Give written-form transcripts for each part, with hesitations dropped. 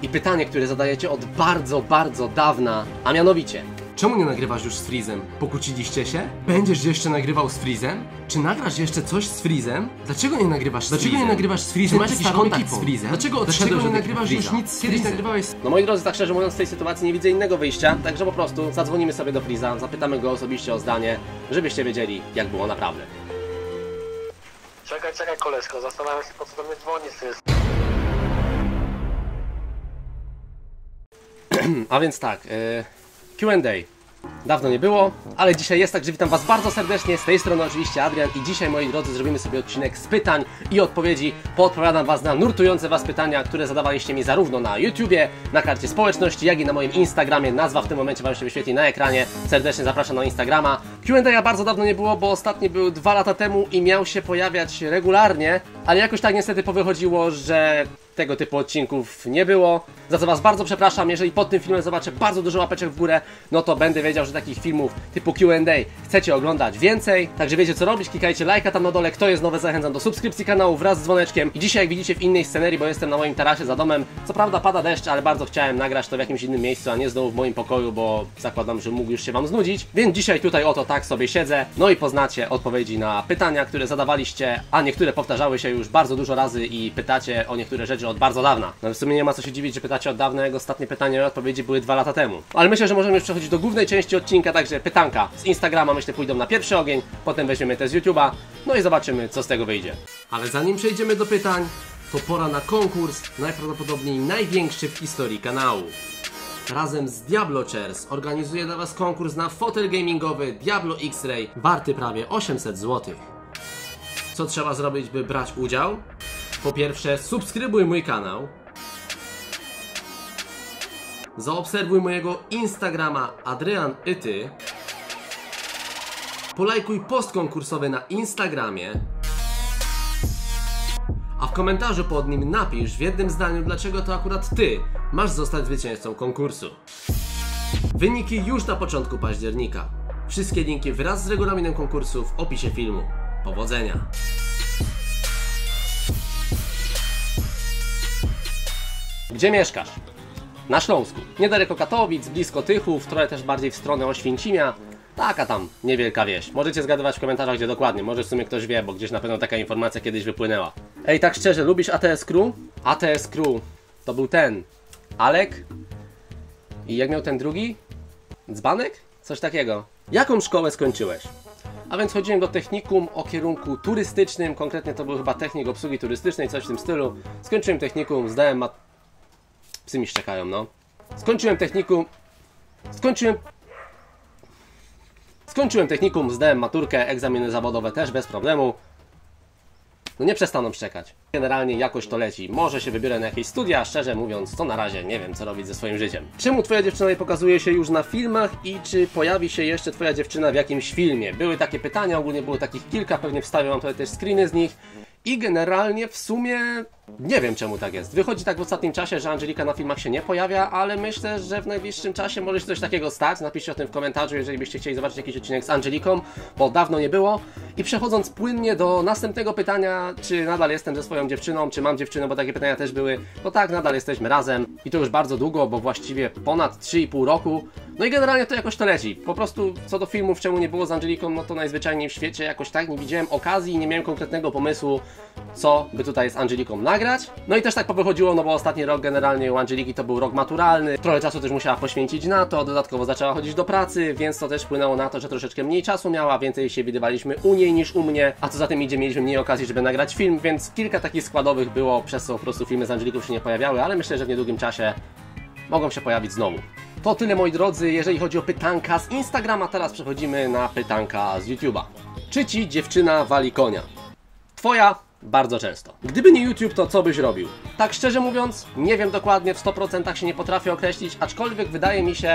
i pytanie, które zadajecie od bardzo, bardzo dawna, a mianowicie: czemu nie nagrywasz już z Freezem? Pokłóciliście się? Będziesz jeszcze nagrywał z Freezem? Czy nagrasz jeszcze coś z Freezem? Dlaczego nie nagrywasz z Freezem? Dlaczego nie nagrywasz z Freezem? Masz jakiś kontakt z Freezem? Dlaczego nie nagrywasz już nic z Kiedyś nagrywałeś z... No moi drodzy, tak szczerze mówiąc, w tej sytuacji nie widzę innego wyjścia, także po prostu zadzwonimy sobie do Freeza, zapytamy go osobiście o zdanie, żebyście wiedzieli, jak było naprawdę. Czekaj koleżko, zastanawiam się, po co do mnie dzwonisz, to jest... A więc tak, Q&A. Dawno nie było, ale dzisiaj jest, także witam Was bardzo serdecznie. Z tej strony oczywiście Adrian i dzisiaj, moi drodzy, zrobimy sobie odcinek z pytań i odpowiedzi. Poodpowiadam Was na nurtujące Was pytania, które zadawaliście mi zarówno na YouTubie, na karcie społeczności, jak i na moim Instagramie. Nazwa w tym momencie Wam się wyświetli na ekranie. Serdecznie zapraszam na Instagrama. Q&A bardzo dawno nie było, bo ostatni był 2 lata temu i miał się pojawiać regularnie, ale jakoś tak niestety powychodziło, że tego typu odcinków nie było, za co Was bardzo przepraszam. Jeżeli pod tym filmem zobaczę bardzo dużo łapeczek w górę, no to będę wiedział, że takich filmów typu Q&A chcecie oglądać więcej, także wiecie co robić, klikajcie lajka tam na dole. Kto jest nowy, zachęcam do subskrypcji kanału wraz z dzwoneczkiem. I dzisiaj, jak widzicie, w innej scenerii, bo jestem na moim tarasie za domem. Co prawda pada deszcz, ale bardzo chciałem nagrać to w jakimś innym miejscu, a nie znowu w moim pokoju, bo zakładam, że mógł już się Wam znudzić. Więc dzisiaj tutaj oto tak sobie siedzę, no i poznacie odpowiedzi na pytania, które zadawaliście, a niektóre powtarzały się już bardzo dużo razy i pytacie o niektóre rzeczy od bardzo dawna. No w sumie nie ma co się dziwić, że pytacie od dawna, jak ostatnie pytania i odpowiedzi były 2 lata temu. Ale myślę, że możemy już przechodzić do głównej części odcinka, także pytanka z Instagrama myślę pójdą na pierwszy ogień, potem weźmiemy te z YouTube'a, no i zobaczymy, co z tego wyjdzie. Ale zanim przejdziemy do pytań, to pora na konkurs, najprawdopodobniej największy w historii kanału. Razem z Diablo Chairs organizuję dla Was konkurs na fotel gamingowy Diablo X-Ray, warty prawie 800 zł. Co trzeba zrobić, by brać udział? Po pierwsze, subskrybuj mój kanał. Zaobserwuj mojego Instagrama AdrianYty. Polajkuj post konkursowy na Instagramie. A w komentarzu pod nim napisz w jednym zdaniu, dlaczego to akurat Ty masz zostać zwycięzcą konkursu. Wyniki już na początku października. Wszystkie linki wraz z regulaminem konkursu w opisie filmu. Powodzenia! Gdzie mieszkasz? Na Śląsku. Niedaleko Katowic, blisko Tychów, trochę też bardziej w stronę Oświęcimia. Taka tam niewielka wieś. Możecie zgadywać w komentarzach, gdzie dokładnie. Może w sumie ktoś wie, bo gdzieś na pewno taka informacja kiedyś wypłynęła. Ej, tak szczerze, lubisz ATS Crew? ATS Crew to był ten Alek. I jak miał ten drugi? Dzbanek? Coś takiego. Jaką szkołę skończyłeś? A więc chodziłem do technikum o kierunku turystycznym. Konkretnie to był chyba technik obsługi turystycznej, coś w tym stylu. Skończyłem technikum, zdałem Psy mi szczekają, no. Skończyłem technikum, zdałem maturkę, egzaminy zawodowe też bez problemu. No nie przestaną szczekać. Generalnie jakoś to leci. Może się wybiorę na jakieś studia, szczerze mówiąc, to na razie nie wiem, co robić ze swoim życiem. Czemu Twoja dziewczyna nie pokazuje się już na filmach i czy pojawi się jeszcze Twoja dziewczyna w jakimś filmie? Były takie pytania, ogólnie było takich kilka, pewnie wstawię Wam tutaj też screeny z nich. I generalnie w sumie nie wiem, czemu tak jest. Wychodzi tak w ostatnim czasie, że Angelika na filmach się nie pojawia, ale myślę, że w najbliższym czasie może się coś takiego stać. Napiszcie o tym w komentarzu, jeżeli byście chcieli zobaczyć jakiś odcinek z Angeliką, bo dawno nie było. I przechodząc płynnie do następnego pytania, czy nadal jestem ze swoją dziewczyną, czy mam dziewczynę, bo takie pytania też były. No tak, nadal jesteśmy razem i to już bardzo długo, bo właściwie ponad 3,5 roku. No i generalnie to jakoś to leci. Po prostu co do filmów, czemu nie było z Angeliką, no to najzwyczajniej w świecie jakoś tak nie widziałem okazji, nie miałem konkretnego pomysłu, co by tutaj z Angeliką nagrać. No i też tak powychodziło, no bo ostatni rok generalnie u Angeliki to był rok maturalny. Trochę czasu też musiała poświęcić na to, dodatkowo zaczęła chodzić do pracy, więc to też wpłynęło na to, że troszeczkę mniej czasu miała, więcej się widywaliśmy u niej niż u mnie, a co za tym idzie, mieliśmy mniej okazji, żeby nagrać film, więc kilka takich składowych było, przez co po prostu filmy z Angeliką się nie pojawiały, ale myślę, że w niedługim czasie mogą się pojawić znowu. To tyle, moi drodzy, jeżeli chodzi o pytanka z Instagrama. Teraz przechodzimy na pytanka z YouTube'a. Czy Ci dziewczyna wali konia? Twoja bardzo często. Gdyby nie YouTube, to co byś robił? Tak szczerze mówiąc, nie wiem dokładnie, w 100% się nie potrafię określić, aczkolwiek wydaje mi się,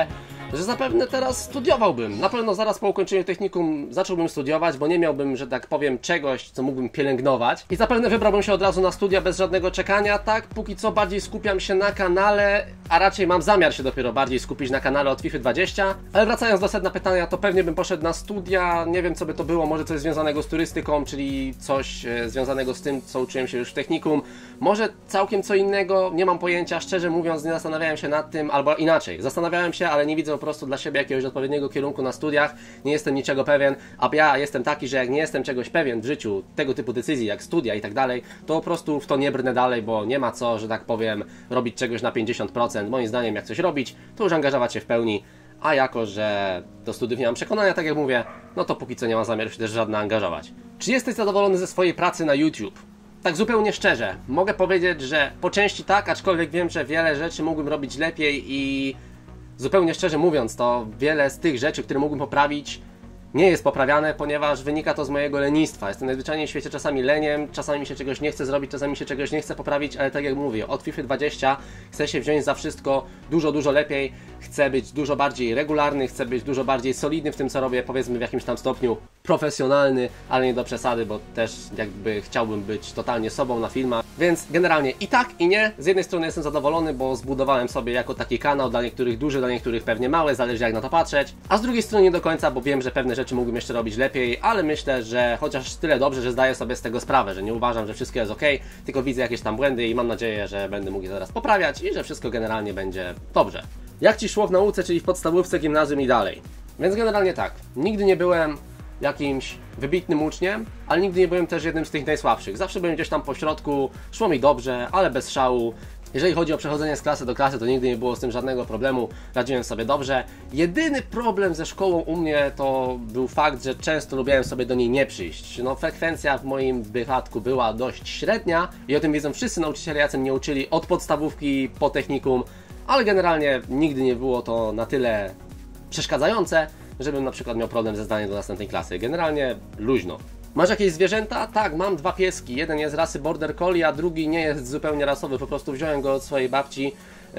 że zapewne teraz studiowałbym. Na pewno zaraz po ukończeniu technikum zacząłbym studiować, bo nie miałbym, że tak powiem, czegoś, co mógłbym pielęgnować. I zapewne wybrałbym się od razu na studia bez żadnego czekania, tak? Póki co bardziej skupiam się na kanale, a raczej mam zamiar się dopiero bardziej skupić na kanale od FIFA 20. Ale wracając do sedna pytania, to pewnie bym poszedł na studia, nie wiem co by to było, może coś związanego z turystyką, czyli coś związanego z tym, co uczyłem się już w technikum. Może całkiem co innego, nie mam pojęcia, szczerze mówiąc nie zastanawiałem się nad tym, albo inaczej. Zastanawiałem się, ale nie widzę po prostu dla siebie jakiegoś odpowiedniego kierunku na studiach, nie jestem niczego pewien, a ja jestem taki, że jak nie jestem czegoś pewien w życiu, tego typu decyzji jak studia i tak dalej, to po prostu w to nie brnę dalej, bo nie ma co, że tak powiem, robić czegoś na 50%. Moim zdaniem jak coś robić, to już angażować się w pełni, a jako, że do studiów nie mam przekonania, tak jak mówię, no to póki co nie mam zamiaru się też żadne angażować. Czy jesteś zadowolony ze swojej pracy na YouTube? Tak zupełnie szczerze, mogę powiedzieć, że po części tak, aczkolwiek wiem, że wiele rzeczy mógłbym robić lepiej i zupełnie szczerze mówiąc, to wiele z tych rzeczy, które mógłbym poprawić, nie jest poprawiane, ponieważ wynika to z mojego lenistwa. Jestem najzwyczajniej w świecie czasami leniem, czasami mi się czegoś nie chce zrobić, czasami mi się czegoś nie chce poprawić, ale tak jak mówię, od FIFA 20 chcę się wziąć za wszystko dużo lepiej, chcę być dużo bardziej regularny, chcę być dużo bardziej solidny w tym, co robię, powiedzmy w jakimś tam stopniu profesjonalny, ale nie do przesady, bo też jakby chciałbym być totalnie sobą na filmach, więc generalnie i tak i nie. Z jednej strony jestem zadowolony, bo zbudowałem sobie jako taki kanał, dla niektórych duży, dla niektórych pewnie mały, zależy jak na to patrzeć, a z drugiej strony nie do końca, bo wiem, że pewne rzeczy mógłbym jeszcze robić lepiej, ale myślę, że chociaż tyle dobrze, że zdaję sobie z tego sprawę, że nie uważam, że wszystko jest ok, tylko widzę jakieś tam błędy i mam nadzieję, że będę mógł je zaraz poprawiać i że wszystko generalnie będzie dobrze. Jak Ci szło w nauce, czyli w podstawówce, gimnazjum i dalej? Więc generalnie tak, nigdy nie byłem jakimś wybitnym uczniem, ale nigdy nie byłem też jednym z tych najsłabszych. Zawsze byłem gdzieś tam po środku, szło mi dobrze, ale bez szału. Jeżeli chodzi o przechodzenie z klasy do klasy, to nigdy nie było z tym żadnego problemu, radziłem sobie dobrze. Jedyny problem ze szkołą u mnie to był fakt, że często lubiłem sobie do niej nie przyjść. No, frekwencja w moim wypadku była dość średnia i o tym wiedzą wszyscy nauczyciele, jacy mnie uczyli od podstawówki po technikum, ale generalnie nigdy nie było to na tyle przeszkadzające, żebym na przykład miał problem ze zdaniem do następnej klasy. Generalnie luźno. Masz jakieś zwierzęta? Tak, mam 2 pieski. Jeden jest rasy Border Collie, a drugi nie jest zupełnie rasowy. Po prostu wziąłem go od swojej babci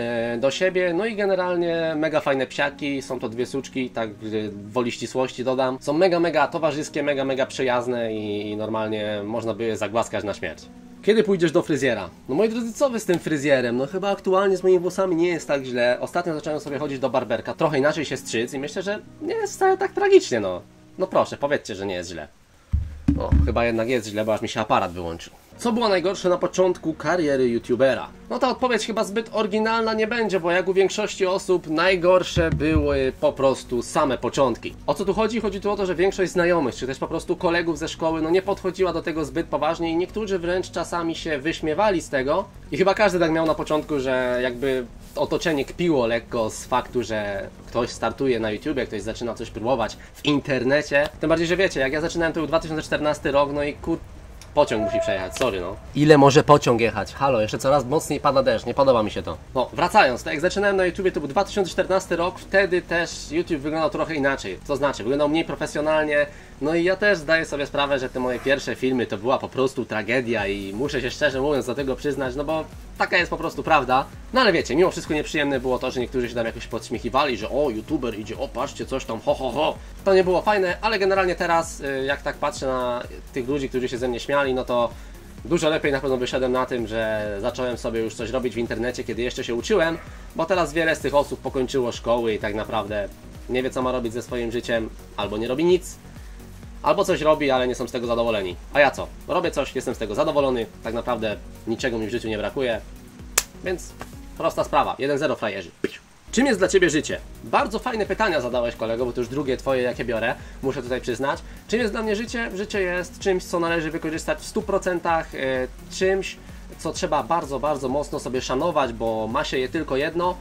do siebie. No i generalnie mega fajne psiaki. Są to 2 suczki, tak woli ścisłości dodam. Są mega towarzyskie, mega przyjazne i normalnie można by je zagłaskać na śmierć. Kiedy pójdziesz do fryzjera? No moi drodzy, co wy z tym fryzjerem? No chyba aktualnie z moimi włosami nie jest tak źle. Ostatnio zacząłem sobie chodzić do barberka, trochę inaczej się strzyc i myślę, że nie jest wcale tak tragicznie, no. No proszę, powiedzcie, że nie jest źle. No, chyba jednak jest źle, bo aż mi się aparat wyłączył. Co było najgorsze na początku kariery youtubera? No ta odpowiedź chyba zbyt oryginalna nie będzie, bo jak u większości osób najgorsze były po prostu same początki. O co tu chodzi? Chodzi tu o to, że większość znajomych, czy też po prostu kolegów ze szkoły, no nie podchodziła do tego zbyt poważnie i niektórzy wręcz czasami się wyśmiewali z tego. I chyba każdy tak miał na początku, że jakby otoczenie kpiło lekko z faktu, że ktoś startuje na YouTubie, ktoś zaczyna coś próbować w internecie. Tym bardziej, że wiecie, jak ja zaczynałem, to był 2014 rok, no i pociąg musi przejechać, sorry no. Ile może pociąg jechać? Halo, jeszcze coraz mocniej pada deszcz, nie podoba mi się to. No, wracając, tak jak zaczynałem na YouTubie, to był 2014 rok, wtedy też YouTube wyglądał trochę inaczej. To znaczy, wyglądał mniej profesjonalnie, no i ja też zdaję sobie sprawę, że te moje pierwsze filmy to była po prostu tragedia i muszę się szczerze mówiąc do tego przyznać, no bo taka jest po prostu prawda. No ale wiecie, mimo wszystko nieprzyjemne było to, że niektórzy się tam jakoś podśmiechiwali, że o, YouTuber idzie, o patrzcie, coś tam, ho. To nie było fajne, ale generalnie teraz, jak tak patrzę na tych ludzi, którzy się ze mnie śmiali, no to dużo lepiej na pewno wyszedłem na tym, że zacząłem sobie już coś robić w internecie, kiedy jeszcze się uczyłem, bo teraz wiele z tych osób pokończyło szkoły i tak naprawdę nie wie, co ma robić ze swoim życiem, albo nie robi nic, albo coś robi, ale nie są z tego zadowoleni. A ja co? Robię coś, jestem z tego zadowolony, tak naprawdę niczego mi w życiu nie brakuje, więc prosta sprawa, 1-0 frajerzy. Czym jest dla Ciebie życie? Bardzo fajne pytania zadałeś, kolego, bo to już drugie Twoje, jakie biorę, muszę tutaj przyznać. Czym jest dla mnie życie? Życie jest czymś, co należy wykorzystać w 100%, czymś, co trzeba bardzo mocno sobie szanować, bo ma się je tylko jedno.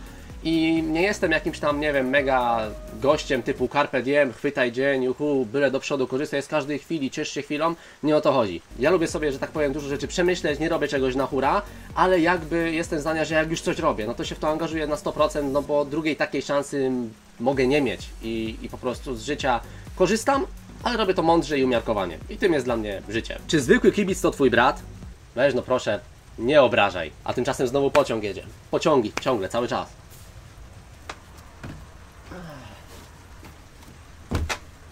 I nie jestem jakimś tam, nie wiem, mega gościem typu carpe diem, chwytaj dzień, byle do przodu, korzystaj z każdej chwili, ciesz się chwilą. Nie o to chodzi. Ja lubię sobie, że tak powiem, dużo rzeczy przemyśleć, nie robię czegoś na hura, ale jakby jestem zdania, że jak już coś robię, no to się w to angażuję na 100%, no bo drugiej takiej szansy mogę nie mieć i po prostu z życia korzystam, ale robię to mądrze i umiarkowanie. I tym jest dla mnie życie. Czy zwykły kibic to Twój brat? Weź no proszę, nie obrażaj. A tymczasem znowu pociąg jedzie. Pociągi, ciągle, cały czas.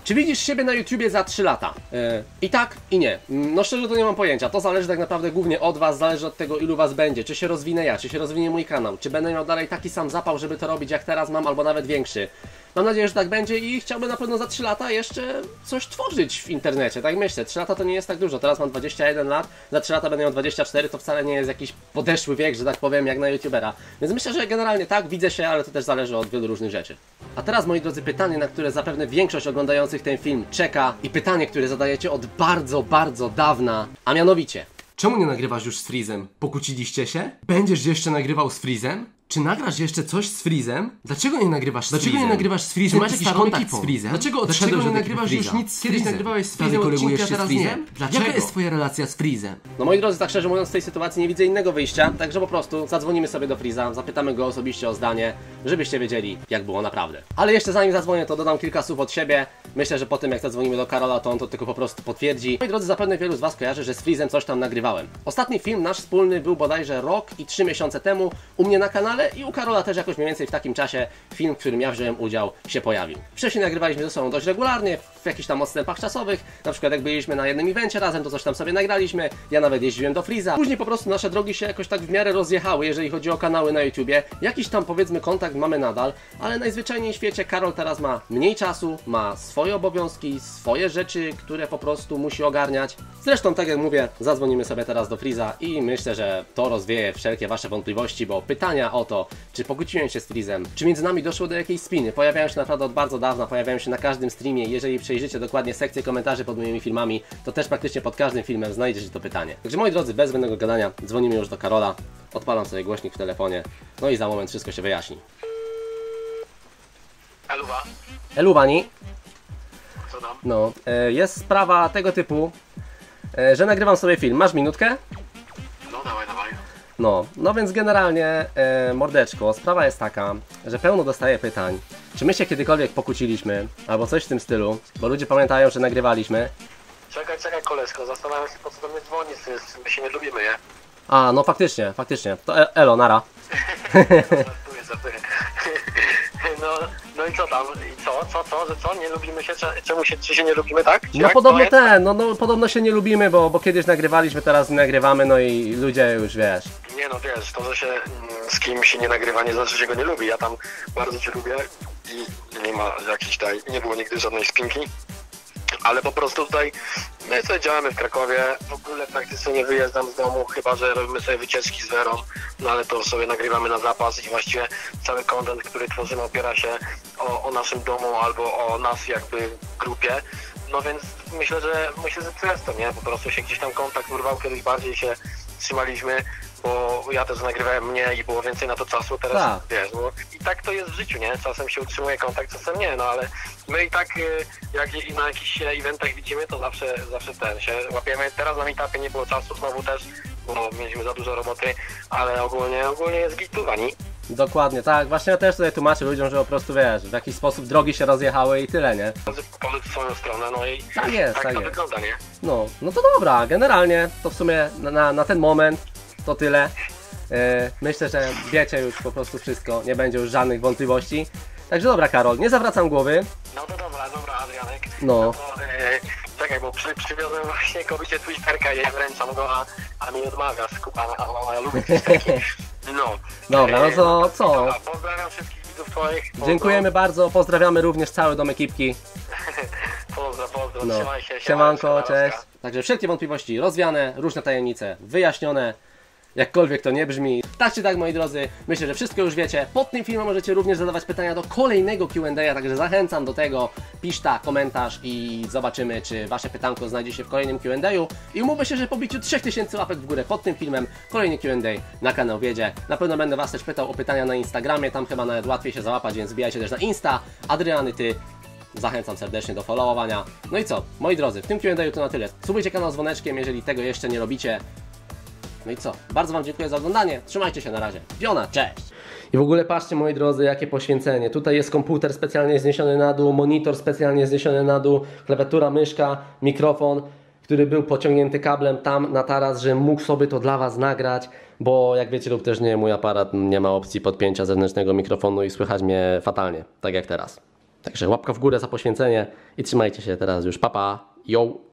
Czy widzisz siebie na YouTubie za 3 lata? I tak, i nie. No szczerze to nie mam pojęcia. To zależy tak naprawdę głównie od Was, zależy od tego, ilu Was będzie. Czy się rozwinę ja, czy się rozwinie mój kanał, czy będę miał dalej taki sam zapał, żeby to robić jak teraz mam, albo nawet większy. Mam nadzieję, że tak będzie i chciałbym na pewno za 3 lata jeszcze coś tworzyć w internecie. Tak myślę, 3 lata to nie jest tak dużo. Teraz mam 21 lat, za 3 lata będę miał 24, to wcale nie jest jakiś podeszły wiek, że tak powiem, jak na YouTubera. Więc myślę, że generalnie tak, widzę się, ale to też zależy od wielu różnych rzeczy. A teraz, moi drodzy, pytanie, na które zapewne większość oglądających ten film czeka i pytanie, które zadajecie od bardzo, bardzo dawna, a mianowicie: czemu nie nagrywasz już z Freezem? Pokłóciliście się? Będziesz jeszcze nagrywał z Freezem? Czy nagrasz jeszcze coś z Freezem? Dlaczego nie nagrywasz z Freezem? Dlaczego nie nagrywasz z Freezem? Masz jakiś kontakt z Freezem? Dlaczego odszedłeś nie nagrywasz już nic z Freezem? Kiedyś nagrywałeś z Freezem odcinki, a teraz nie. Dlaczego? Jaka jest twoja relacja z Freezem? No moi drodzy, tak szczerze mówiąc, w tej sytuacji nie widzę innego wyjścia, także po prostu zadzwonimy sobie do Freeza, zapytamy go osobiście o zdanie, żebyście wiedzieli, jak było naprawdę. Ale jeszcze zanim zadzwonię, to dodam kilka słów od siebie. Myślę, że po tym jak zadzwonimy do Karola, to on to tylko po prostu potwierdzi. Moi drodzy, zapewne wielu z Was kojarzy, że z Freezem coś tam nagrywałem. Ostatni film nasz wspólny był bodajże rok i 3 miesiące temu u mnie na kanale i u Karola też jakoś mniej więcej w takim czasie film, w którym ja wziąłem udział, się pojawił. Wcześniej nagrywaliśmy ze sobą dość regularnie, w jakichś tam odstępach czasowych, na przykład jak byliśmy na jednym evencie razem, to coś tam sobie nagraliśmy, ja nawet jeździłem do Freeza. Później po prostu nasze drogi się jakoś tak w miarę rozjechały, jeżeli chodzi o kanały na YouTubie. Jakiś tam powiedzmy kontakt mamy nadal, ale najzwyczajniej w świecie Karol teraz ma mniej czasu, ma swoje obowiązki, swoje rzeczy, które po prostu musi ogarniać. Zresztą tak jak mówię, zadzwonimy sobie teraz do Freeza i myślę, że to rozwieje wszelkie Wasze wątpliwości, bo pytania o to, czy pokłóciłem się z Freezem, czy między nami doszło do jakiejś spiny, pojawiają się naprawdę od bardzo dawna, pojawiają się na każdym streamie. Jeżeli przejrzycie dokładnie sekcję komentarzy pod moimi filmami, to też praktycznie pod każdym filmem znajdziecie to pytanie. Także moi drodzy, bez zbędnego gadania, dzwonimy już do Karola, odpalam sobie głośnik w telefonie, no i za moment wszystko się wyjaśni. Eluwa, Eluwani, co tam? no, jest sprawa tego typu, że nagrywam sobie film. Masz minutkę? No dawaj, dawaj. No więc generalnie, mordeczko, sprawa jest taka, że pełno dostaję pytań, czy my się kiedykolwiek pokłóciliśmy, albo coś w tym stylu, bo ludzie pamiętają, że nagrywaliśmy. Czekaj, koleżko, zastanawiam się, po co do mnie dzwonisz, my się nie lubimy, nie? A, no faktycznie, to elo, nara. Żartuję. No i co tam? I że co? Nie lubimy się? Czy się nie lubimy, tak? Czy No jak? podobno No podobno się nie lubimy, bo kiedyś nagrywaliśmy, teraz nie nagrywamy, no i ludzie już wiesz. Nie no wiesz, to, że się z kimś nie nagrywa, nie znaczy, że się go nie lubi. Ja tam bardzo cię lubię i nie ma jakiejś nie było nigdy żadnej spinki. Ale po prostu tutaj my sobie działamy w Krakowie, w ogóle praktycznie nie wyjeżdżam z domu, chyba że robimy sobie wycieczki z Werą, no ale to sobie nagrywamy na zapas i właściwie cały content, który tworzymy, opiera się o naszym domu albo o nas jakby grupie. No więc myślę, że przez to, nie? Po prostu się gdzieś tam kontakt urwał, kiedyś bardziej się trzymaliśmy, bo ja też nagrywałem mniej i było więcej na to czasu, teraz Tak. wiesz, no i tak to jest w życiu, nie? Czasem się utrzymuje kontakt, czasem nie, no ale my i tak jak na jakichś eventach widzimy, to zawsze się łapiemy. Teraz na meetupie nie było czasu znowu też, bo mieliśmy za dużo roboty, ale ogólnie jest gitowani. Dokładnie, tak, właśnie ja też tutaj tłumaczę ludziom, że po prostu wiesz, w jakiś sposób drogi się rozjechały i tyle, nie? Każdy w swoją stronę, no i Tak jest, tak tak to jest. wygląda, nie? No to dobra, generalnie to w sumie na ten moment to tyle. Myślę, że wiecie już po prostu wszystko, nie będzie już żadnych wątpliwości. Także dobra Karol, nie zawracam głowy. No to dobra Adrianek. No. To, czekaj, bo przywiozłem właśnie kobiecie Twitterka i ja wręczam go, a mi odmawia skupana, a ja lubię Twitterki. No. Dobra, no to co? Dobra, pozdrawiam wszystkich widzów twoich. Dziękujemy bardzo, pozdrawiamy również cały dom ekipki. Pozdro, No. trzymaj się. Siemanko, cześć. Także wszelkie wątpliwości rozwiane, różne tajemnice wyjaśnione. Jakkolwiek to nie brzmi. Tak czy tak, moi drodzy, myślę, że wszystko już wiecie. Pod tym filmem możecie również zadawać pytania do kolejnego Q&A, także zachęcam do tego. Piszta komentarz i zobaczymy, czy wasze pytanko znajdzie się w kolejnym Q&A. I umówmy się, że po biciu 3000 łapek w górę pod tym filmem kolejny Q&A na kanał wiedzie. Na pewno będę was też pytał o pytania na Instagramie, tam chyba nawet łatwiej się załapać, więc wbijajcie też na Insta. Adriany, ty. Zachęcam serdecznie do followowania. No i co, moi drodzy, w tym Q&A to na tyle. Subujcie kanał z dzwoneczkiem, jeżeli tego jeszcze nie robicie. No i co? Bardzo wam dziękuję za oglądanie. Trzymajcie się, na razie. Piona, cześć! I w ogóle patrzcie, moi drodzy, jakie poświęcenie. Tutaj jest komputer specjalnie zniesiony na dół, monitor specjalnie zniesiony na dół, klawiatura, myszka, mikrofon, który był pociągnięty kablem tam na taras, że mógł sobie to dla was nagrać, bo jak wiecie lub też nie, mój aparat nie ma opcji podpięcia zewnętrznego mikrofonu i słychać mnie fatalnie, tak jak teraz. Także łapka w górę za poświęcenie i trzymajcie się teraz już. Papa, yo!